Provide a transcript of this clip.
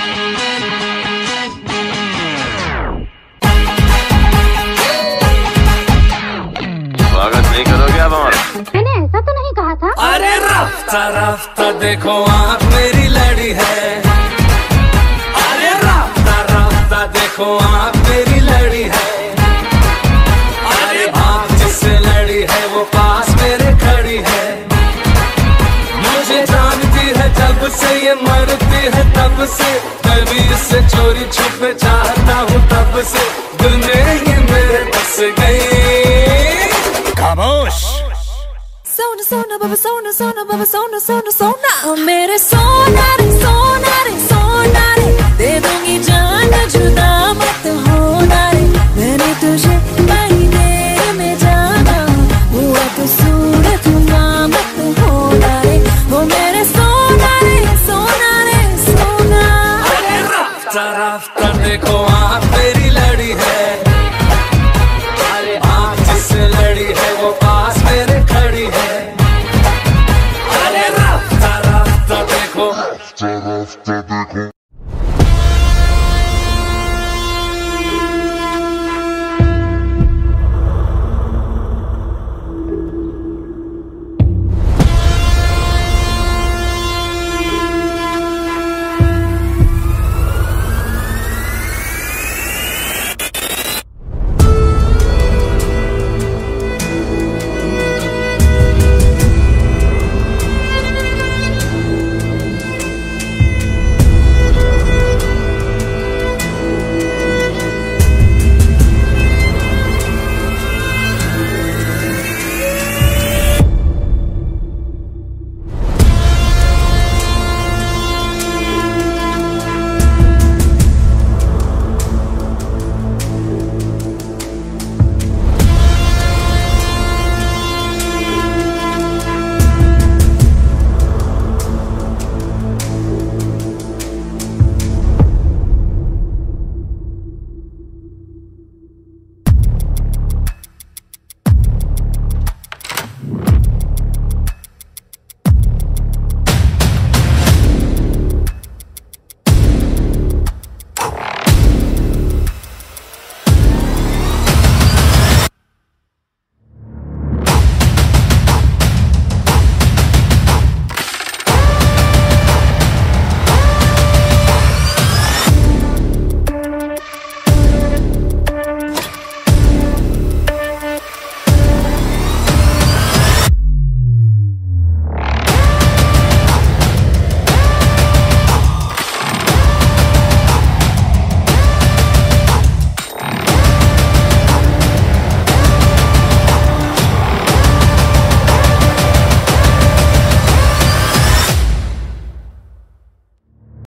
स्वागत नहीं करोगे आप हमारा? मैंने ऐसा तो नहीं कहा था। अरे राफ्ता राफ्ता देखो आँख मेरी लड़ी है। अरे राफ्ता राफ्ता देखो आँख मेरी लड़ी है। अरे आँख जिससे लड़ी है वो पास मेरे खड़ी है। मुझे जानती है जब से ये मरती है तब से, कभी इससे चोरी छुपे चाहता हूँ तब से, दुनिया ही मेरे बस गई। खामोश। सोना सोना बाबा सोना सोना बाबा सोना सोना सोना, ओ मेरे सोना रे सोना रे सोना रे, दे दूंगी जान जुदा मत होना रे। मैंने तुझे महीने में जाना, हुआ तो सूरत ना मत होना रे। ओ मेरे सोना रे सोना रे सोना। अरे राफ्ता राफ्ता देखो आँख मेरी लड़ी है। अरे आँख जिससे लड़ी है वो पास मेरे खड़ी है। अरे राफ्ता राफ्ता देखो